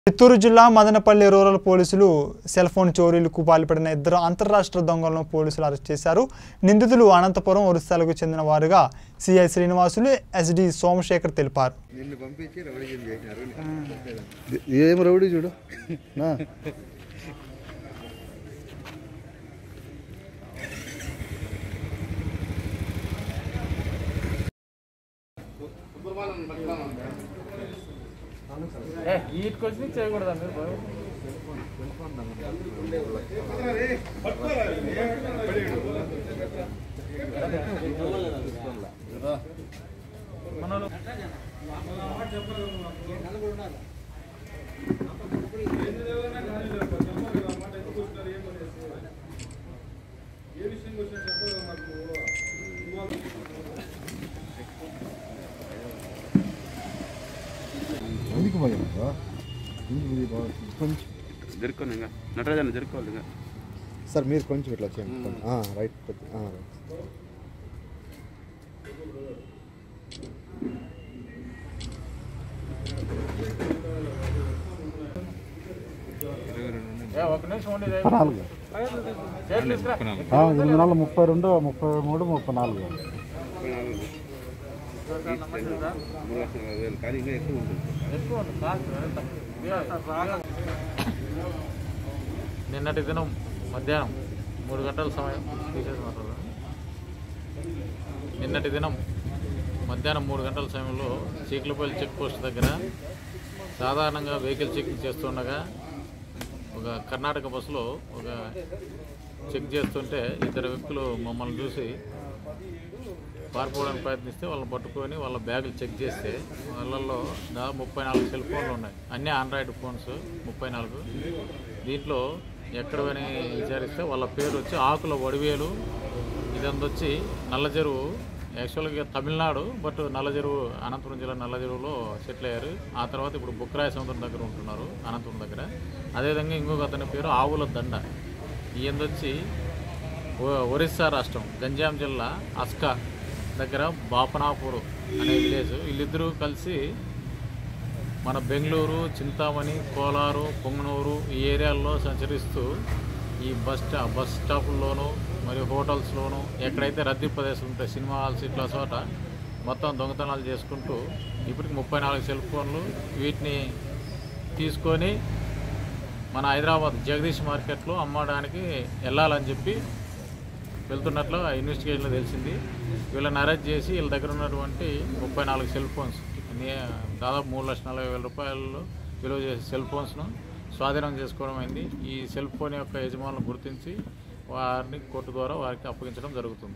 చిత్తూరు జిల్లా మదనపల్లి రూరల్ పోలీసులు cell phone చోరీలకు పాల్పడిన ఇద్దరు అంతర్రాష్ట్ర దొంగలను పోలీసులు అరెస్ట్ చేశారు. నిందితులు అనంతపురం ఒరిస్సాలకు చెందిన వారుగా సిఐ శ్రీనివాసులు ఎస్డి సోమశేఖర్ తెలిపారు. ఈట్కొచ్చి చేయకూడదా మీరు నటరాజన్న జరుకోవాలి సార్ మీరు కొంచెం ఇట్లా చేయండి రైట్ ఒక నిమిషం 32 33 34 కానీ ఇంకా ఎక్కువ ఉంటుంది. నిన్నటి దినం మధ్యాహ్నం 3 గంటల సమయం నిన్నటి దినం మధ్యాహ్నం 3 గంటల సమయంలో చీకులపల్లి చెక్ పోస్ట్ దగ్గర సాధారణంగా వెహికల్ చెకింగ్ చేస్తుండగా ఒక కర్ణాటక బస్సులో ఒక చెక్ చేస్తుంటే ఇద్దరు వ్యక్తులు మమ్మల్ని చూసి పారిపోవడానికి ప్రయత్నిస్తే వాళ్ళని పట్టుకొని వాళ్ళ బ్యాగులు చెక్ చేస్తే వాళ్ళల్లో దాదాపు 34 సెల్ ఫోన్లు ఉన్నాయి. అన్నీ ఆండ్రాయిడ్ ఫోన్స్ 34. దీంట్లో ఎక్కడని విచారిస్తే వాళ్ళ పేరు వచ్చి ఆకుల వడివేలు, ఇదంతా వచ్చి నల్లచెరువు, యాక్చువల్గా తమిళనాడు, బట్ నల్లచెరువు అనంతపురం జిల్లా నల్లచెరువులో సెటిల్ అయ్యారు. ఆ తర్వాత ఇప్పుడు బుక్రాయ సముద్రం దగ్గర ఉంటున్నారు అనంతపురం దగ్గర. అదేవిధంగా ఇంకొక అతని పేరు ఆవుల దండ, ఈయనొచ్చి ఒరిస్సా రాష్ట్రం గంజాం జిల్లా అస్కా దగ్గర బాపనాపూర్ అనే విలేజ్. వీళ్ళిద్దరూ కలిసి మన బెంగళూరు, చింతామణి, కోలారు, పొంగనూరు ఈ ఏరియాల్లో సంచరిస్తూ ఈ బస్ స్టాపుల్లోనూ మరియు హోటల్స్లోనూ ఎక్కడైతే రద్దీ ప్రదేశాలు ఉంటాయి, సినిమా హాల్స్, ఇట్లా చోట మొత్తం దొంగతనాలు చేసుకుంటూ ఇప్పటికి 34 సెల్ ఫోన్లు వీటిని తీసుకొని మన హైదరాబాద్ జగదీష్ మార్కెట్లో అమ్మడానికి వెళ్ళాలని చెప్పి వెళ్తున్నట్లు ఇన్వెస్టిగేషన్లో తెలిసింది. వీళ్ళని అరెస్ట్ చేసి వీళ్ళ దగ్గర ఉన్నటువంటి 34 సెల్ ఫోన్స్, దాదాపు 3,40,000 రూపాయలు విలువ చేసే సెల్ ఫోన్స్ను స్వాధీనం చేసుకోవడం అయింది. ఈ సెల్ ఫోన్ యొక్క యజమానులను గుర్తించి వారిని కోర్టు ద్వారా వారికి అప్పగించడం జరుగుతుంది.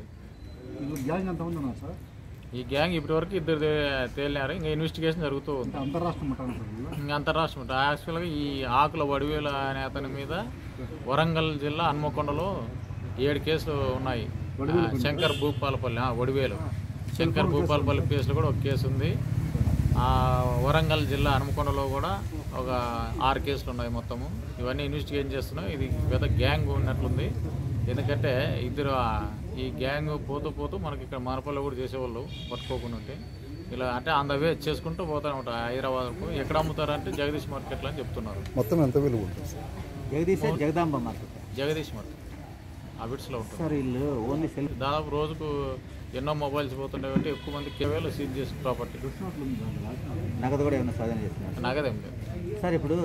ఈ గ్యాంగ్ ఇప్పటివరకు ఇద్దరు తేలినారు. ఇంకా ఇన్వెస్టిగేషన్ జరుగుతూ ఉంది. ఇంకా అంతర్రాష్ట్రం యాక్చువల్గా ఈ ఆకుల వడివేలు అనే అతని మీద వరంగల్ జిల్లా హన్మకొండలో 7 కేసులు ఉన్నాయి. శంకర్ భూపాలపల్లి వడివేలు శంకర్ భూపాలపల్లి కేసులో కూడా ఒక కేసు ఉంది. వరంగల్ జిల్లా హన్మకొండలో కూడా ఒక 6 కేసులు ఉన్నాయి మొత్తము. ఇవన్నీ ఇన్వెస్టిగేషన్ చేస్తున్నాం. ఇది పెద్ద గ్యాంగ్ ఉన్నట్లుంది. ఎందుకంటే ఇద్దరు ఈ గ్యాంగ్ పోతూ మనకి ఇక్కడ మదనపల్లి కూడా చేసేవాళ్ళు పట్టుకోకుండా ఉంటే ఇలా అంటే ఆన్ ద వే చేసుకుంటూ పోతారు అనమాట హైదరాబాద్కు. ఎక్కడ అమ్ముతారంటే జగదీష్ మార్కెట్లో అని చెప్తున్నారు. మొత్తం ఎంత విలువ ఉంటుంది? జగదాంబ మార్కెట్, జగదీష్ మార్కెట్ అబిట్స్లో ఉంటుంది. దాదాపు రోజుకు ఎన్నో మొబైల్స్ పోతుండే కాబట్టి ఎక్కువ మంది కేవలం సీజ్ చేసిన ప్రాపర్టీ. నగదు కూడా ఏమైనా సాధన చేస్తున్నారు? నగదేం లేదు సార్. ఇప్పుడు